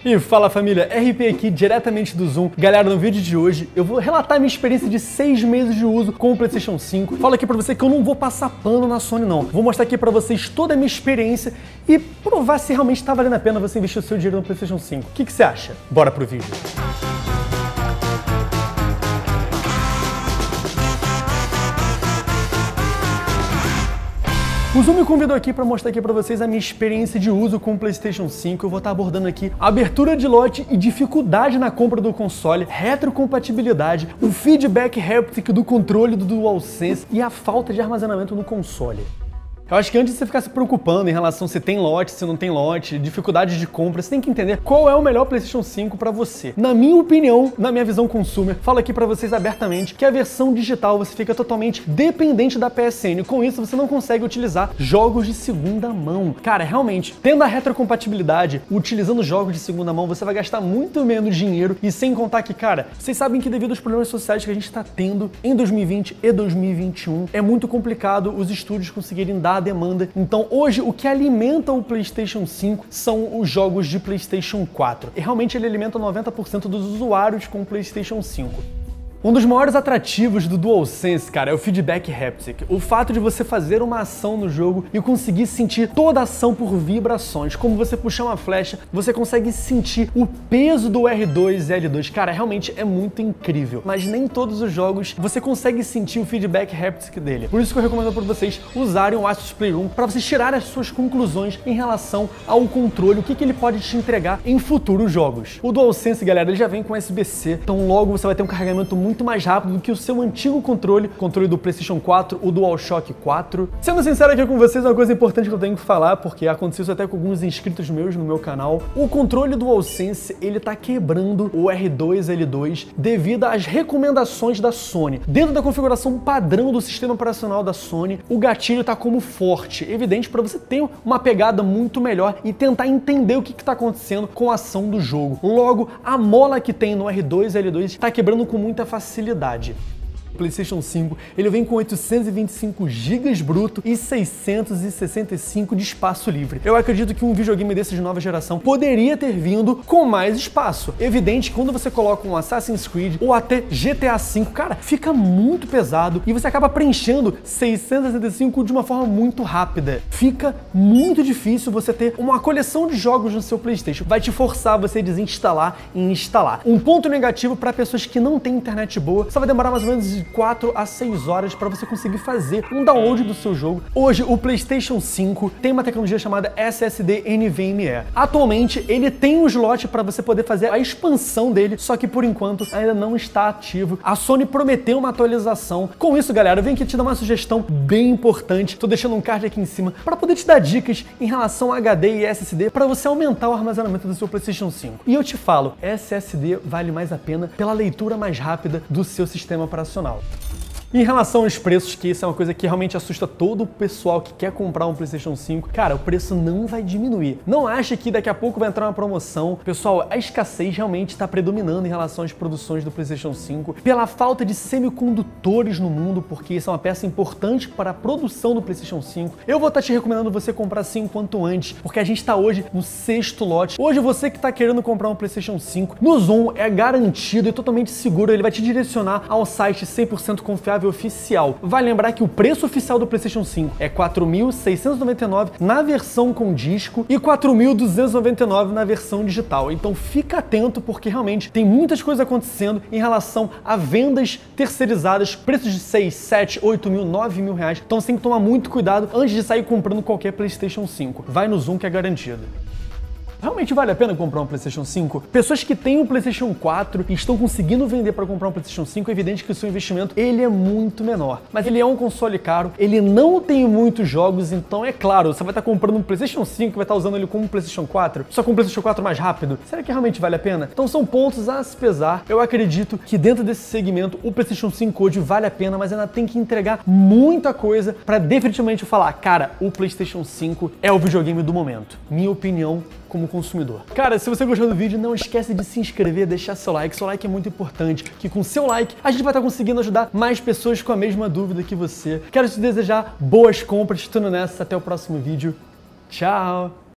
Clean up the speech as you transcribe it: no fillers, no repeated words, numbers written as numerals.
E fala família, RP aqui diretamente do Zoom. Galera, no vídeo de hoje eu vou relatar minha experiência de 6 meses de uso com o PlayStation 5. Falo aqui pra você que eu não vou passar pano na Sony não. Vou mostrar aqui pra vocês toda a minha experiência e provar se realmente tá valendo a pena você investir o seu dinheiro no PlayStation 5. O que você acha? Bora pro vídeo. O Zoom me convidou aqui para mostrar aqui para vocês a minha experiência de uso com o PlayStation 5. Eu vou estar abordando aqui a abertura de lote e dificuldade na compra do console, retrocompatibilidade, o feedback haptic do controle do DualSense e a falta de armazenamento no console. Eu acho que antes de você ficar se preocupando em relação se tem lote, se não tem lote, dificuldade de compra, você tem que entender qual é o melhor PlayStation 5 para você. Na minha opinião, na minha visão consumer, falo aqui para vocês abertamente que a versão digital você fica totalmente dependente da PSN. Com isso, você não consegue utilizar jogos de segunda mão. Cara, realmente, tendo a retrocompatibilidade, utilizando jogos de segunda mão, você vai gastar muito menos dinheiro e sem contar que, cara, vocês sabem que devido aos problemas sociais que a gente está tendo em 2020 e 2021, é muito complicado os estúdios conseguirem dar a demanda. Então hoje o que alimenta o PlayStation 5 são os jogos de PlayStation 4. E realmente ele alimenta 90% dos usuários com o PlayStation 5. Um dos maiores atrativos do DualSense, cara, é o feedback haptic. O fato de você fazer uma ação no jogo e conseguir sentir toda a ação por vibrações. Como você puxar uma flecha, você consegue sentir o peso do R2 e L2. Cara, realmente é muito incrível. Mas nem todos os jogos você consegue sentir o feedback haptic dele. Por isso que eu recomendo para vocês usarem o Asus Playroom para vocês tirarem as suas conclusões em relação ao controle, o que ele pode te entregar em futuros jogos. O DualSense, galera, ele já vem com USB-C, então logo você vai ter um carregamento muito mais rápido do que o seu antigo controle do PlayStation 4, o DualShock 4. Sendo sincero aqui com vocês, uma coisa importante que eu tenho que falar, porque aconteceu isso até com alguns inscritos meus no meu canal, o controle DualSense, ele tá quebrando o R2 L2 devido às recomendações da Sony. Dentro da configuração padrão do sistema operacional da Sony, o gatilho tá como forte, evidente para você ter uma pegada muito melhor e tentar entender o que tá acontecendo com a ação do jogo. Logo, a mola que tem no R2 L2 tá quebrando com muita facilidade. O PlayStation 5, ele vem com 825 GB bruto e 665 de espaço livre. Eu acredito que um videogame desse de nova geração poderia ter vindo com mais espaço. Evidente que quando você coloca um Assassin's Creed ou até GTA V, cara, fica muito pesado e você acaba preenchendo 665 de uma forma muito rápida. Fica muito difícil você ter uma coleção de jogos no seu PlayStation. Vai te forçar você a desinstalar e instalar. Um ponto negativo para pessoas que não têm internet boa, só vai demorar mais ou menos de 4 a 6 horas para você conseguir fazer um download do seu jogo. Hoje, o PlayStation 5 tem uma tecnologia chamada SSD NVMe. Atualmente, ele tem um slot para você poder fazer a expansão dele, só que por enquanto ainda não está ativo. A Sony prometeu uma atualização. Com isso, galera, eu venho aqui te dar uma sugestão bem importante. Tô deixando um card aqui em cima para poder te dar dicas em relação a HD e SSD para você aumentar o armazenamento do seu PlayStation 5. E eu te falo, SSD vale mais a pena pela leitura mais rápida do seu sistema operacional. Em relação aos preços, que isso é uma coisa que realmente assusta todo o pessoal que quer comprar um PlayStation 5, cara, o preço não vai diminuir. Não acha que daqui a pouco vai entrar uma promoção. Pessoal, a escassez realmente está predominando em relação às produções do PlayStation 5, pela falta de semicondutores no mundo, porque isso é uma peça importante para a produção do PlayStation 5. Eu vou estar te recomendando você comprar assim quanto antes, porque a gente está hoje no 6º lote. Hoje você que está querendo comprar um PlayStation 5, no Zoom é garantido e totalmente seguro, ele vai te direcionar ao site 100% confiável oficial. Vai lembrar que o preço oficial do PlayStation 5 é R$ 4.699 na versão com disco e R$ 4.299 na versão digital. Então fica atento porque realmente tem muitas coisas acontecendo em relação a vendas terceirizadas, preços de 6, 7, 8 mil, 9 mil reais. Então você tem que tomar muito cuidado antes de sair comprando qualquer PlayStation 5. Vai no Zoom que é garantido. Realmente vale a pena comprar um PlayStation 5? Pessoas que têm um PlayStation 4 e estão conseguindo vender para comprar um PlayStation 5, é evidente que o seu investimento ele é muito menor. Mas ele é um console caro, ele não tem muitos jogos, então é claro, você vai estar comprando um PlayStation 5 e vai estar usando ele como um PlayStation 4, só com um PlayStation 4 mais rápido. Será que realmente vale a pena? Então são pontos a se pesar. Eu acredito que dentro desse segmento o PlayStation 5 hoje vale a pena, mas ainda tem que entregar muita coisa para definitivamente falar, cara, o PlayStation 5 é o videogame do momento. Minha opinião como consumidor. Cara, se você gostou do vídeo, não esquece de se inscrever, deixar seu like. Seu like é muito importante, que com seu like a gente vai estar conseguindo ajudar mais pessoas com a mesma dúvida que você. Quero te desejar boas compras, tudo nessa. Até o próximo vídeo. Tchau!